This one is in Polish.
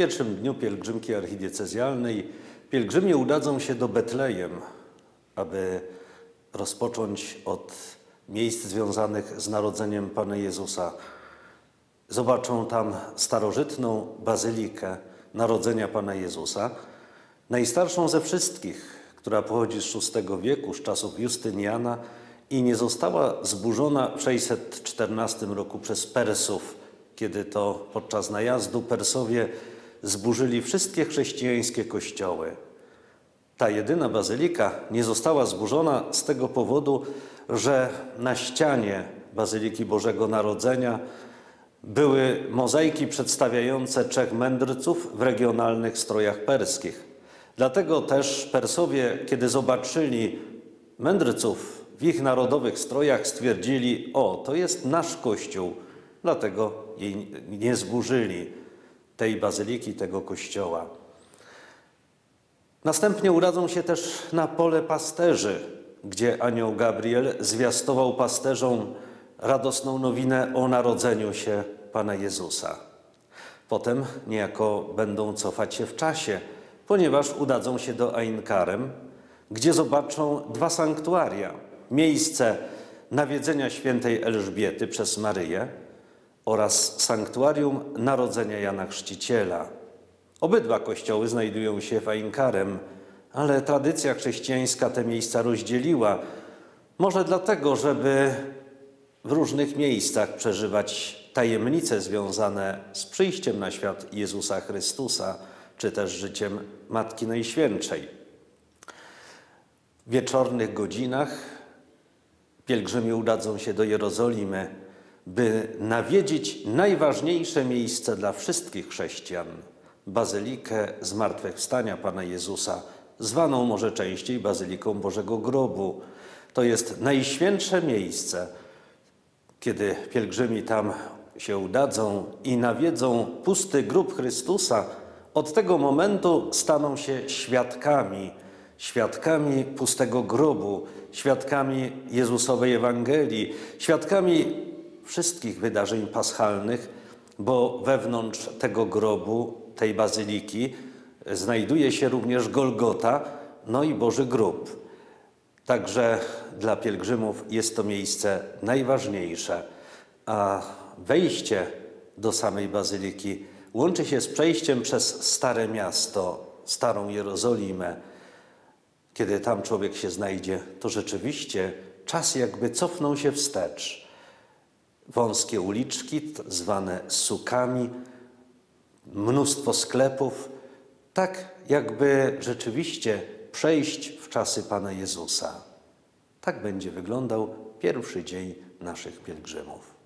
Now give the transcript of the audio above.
pierwszym dniu pielgrzymki archidiecezjalnej pielgrzymi udadzą się do Betlejem, aby rozpocząć od miejsc związanych z narodzeniem Pana Jezusa. Zobaczą tam starożytną bazylikę Narodzenia Pana Jezusa, najstarszą ze wszystkich, która pochodzi z VI wieku, z czasów Justyniana i nie została zburzona w 614 roku przez Persów, kiedy to podczas najazdu Persowie zburzyli wszystkie chrześcijańskie kościoły. Ta jedyna bazylika nie została zburzona z tego powodu, że na ścianie Bazyliki Bożego Narodzenia były mozaiki przedstawiające trzech mędrców w regionalnych strojach perskich. Dlatego też Persowie, kiedy zobaczyli mędrców w ich narodowych strojach, stwierdzili: o, to jest nasz kościół, dlatego jej nie zburzyli, tej bazyliki, tego kościoła. Następnie udadzą się też na pole pasterzy, gdzie anioł Gabriel zwiastował pasterzom radosną nowinę o narodzeniu się Pana Jezusa. Potem niejako będą cofać się w czasie, ponieważ udadzą się do Ein Karem, gdzie zobaczą dwa sanktuaria. Miejsce nawiedzenia świętej Elżbiety przez Maryję oraz sanktuarium Narodzenia Jana Chrzciciela. Obydwa kościoły znajdują się w Ein Karem, ale tradycja chrześcijańska te miejsca rozdzieliła. Może dlatego, żeby w różnych miejscach przeżywać tajemnice związane z przyjściem na świat Jezusa Chrystusa, czy też życiem Matki Najświętszej. W wieczornych godzinach pielgrzymi udadzą się do Jerozolimy, by nawiedzić najważniejsze miejsce dla wszystkich chrześcijan, Bazylikę Zmartwychwstania Pana Jezusa, zwaną może częściej Bazyliką Bożego Grobu. To jest najświętsze miejsce. Kiedy pielgrzymi tam się udadzą i nawiedzą pusty grób Chrystusa, od tego momentu staną się świadkami pustego grobu, świadkami Jezusowej Ewangelii, świadkami wszystkich wydarzeń paschalnych, bo wewnątrz tego grobu, tej bazyliki, znajduje się również Golgota, no i Boży Grób. Także dla pielgrzymów jest to miejsce najważniejsze, a wejście do samej bazyliki łączy się z przejściem przez Stare Miasto, Starą Jerozolimę. Kiedy tam człowiek się znajdzie, to rzeczywiście czas jakby cofnął się wstecz. Wąskie uliczki, zwane sukami, mnóstwo sklepów, tak jakby rzeczywiście przejść w czasy Pana Jezusa. Tak będzie wyglądał pierwszy dzień naszych pielgrzymów.